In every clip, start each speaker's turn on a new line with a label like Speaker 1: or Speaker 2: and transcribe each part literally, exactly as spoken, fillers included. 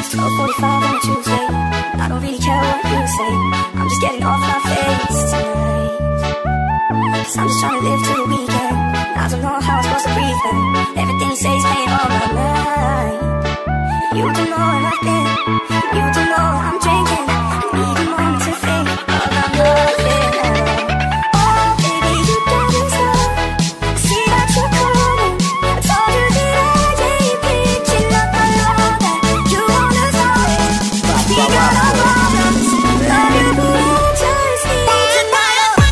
Speaker 1: twelve forty-five on a Tuesday. I don't really care what you say. I'm just getting off my face tonight. Cause I'm just trying to live till the weekend. I don't know how I'm supposed to breathe then. Everything you say is playing on my mind. You don't know where I've been. You don't know what I'm drinking. I need a moment to think about nothing at all. Oh baby, you got me stuck. I see that you're coming. I told you that I ain't pitching up. I know that you wanna stop. We got our problems. Love you, but I just need to know.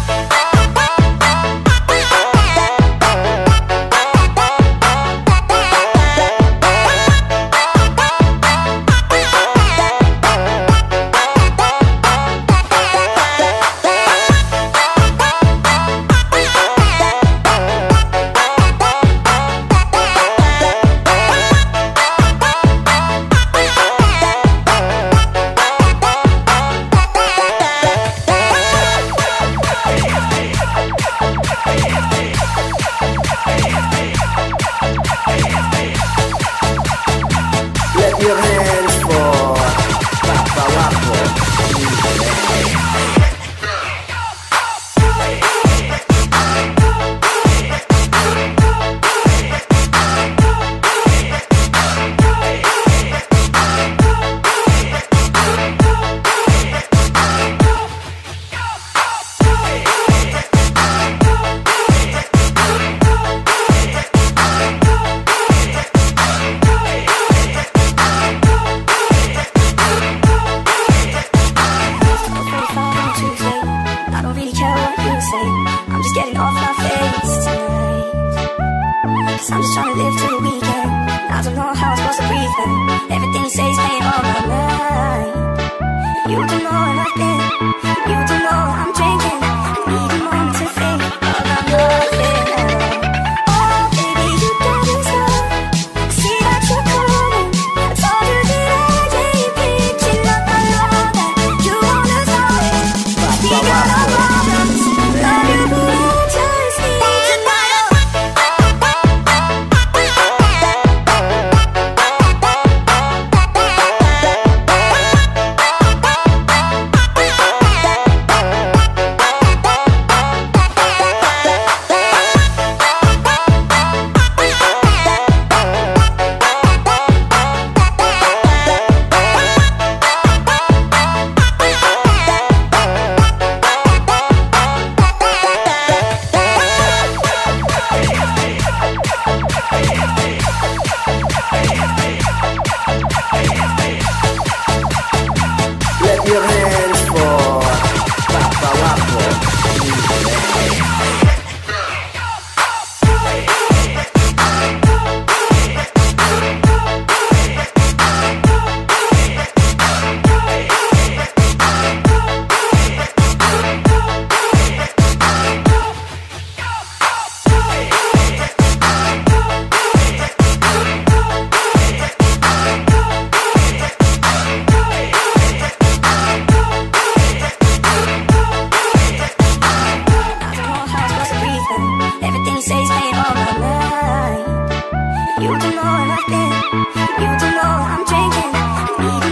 Speaker 2: Clap your hands for Papa Wapo.
Speaker 1: I'm just getting off my face tonight. Cause I'm just trying to live till the weekend. I don't know how I'm supposed to breathe then. Everything you say is playing on my mind. You don't know where I've been. You don't know what I'm drinking. I need a moment to think about nothing at all. Oh baby, you got me stuck. I see that you're coming. I told you that I ain't pitching up. I know that you wanna stop. We got our problems. Love you, but I just need to know.
Speaker 2: Clap your hands for Papa Wapo.
Speaker 1: Everything you say is playing on my mind. You don't know where I've been. You don't know what I'm drinking. I need